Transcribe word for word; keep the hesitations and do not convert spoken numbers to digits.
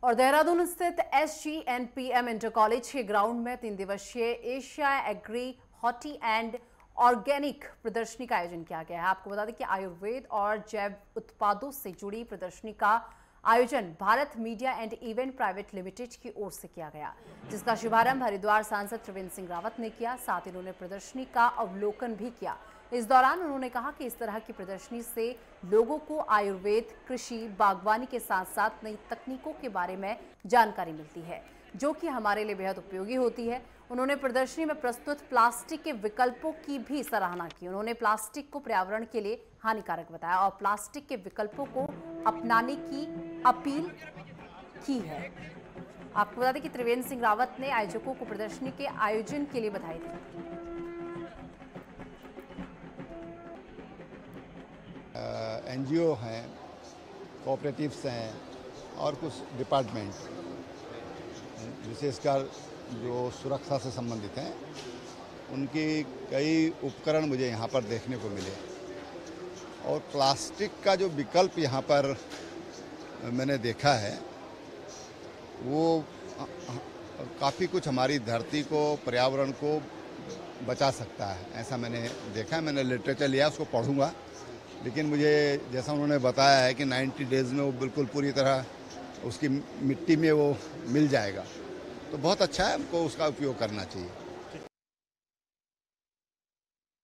और देहरादून स्थित S G N P M inter college के ग्राउंड में तीन दिवसीय Asia agri horti and organic प्रदर्शनी का आयोजन किया गया है। आपको बता दें कि आयुर्वेद और जैव उत्पादों से जुड़ी प्रदर्शनी का आयोजन Bharat media and event private limited की ओर से किया गया, जिसका शुभारंभ हरिद्वार सांसद त्रिवेंद्र सिंह रावत ने किया। साथ ही उन्होंने प्रदर्शनी का अवलोकन भी किया। इस दौरान उन्होंने कहा कि इस तरह की प्रदर्शनी से लोगों को आयुर्वेद, कृषि, बागवानी के साथ साथ नई तकनीकों के बारे में जानकारी मिलती है, जो कि हमारे लिए बेहद उपयोगी होती है। उन्होंने प्रदर्शनी में प्रस्तुत प्लास्टिक के विकल्पों की भी सराहना की। उन्होंने प्लास्टिक को पर्यावरण के लिए हानिकारक बताया और प्लास्टिक के विकल्पों को अपनाने की अपील की है। आपको बता दें कि त्रिवेंद्र सिंह रावत ने आयोजकों को प्रदर्शनी के आयोजन के लिए बधाई दी। एन जी ओ हैं, कोऑपरेटिव्स हैं और कुछ डिपार्टमेंट विशेषकर जो सुरक्षा से संबंधित हैं, उनकी कई उपकरण मुझे यहाँ पर देखने को मिले। और प्लास्टिक का जो विकल्प यहाँ पर मैंने देखा है, वो काफ़ी कुछ हमारी धरती को, पर्यावरण को बचा सकता है, ऐसा मैंने देखा है। मैंने लिटरेचर लिया, उसको पढ़ूंगा, लेकिन मुझे जैसा उन्होंने बताया है कि नब्बे डेज़ में वो बिल्कुल पूरी तरह उसकी मिट्टी में वो मिल जाएगा, तो बहुत अच्छा है, हमको उसका उपयोग करना चाहिए।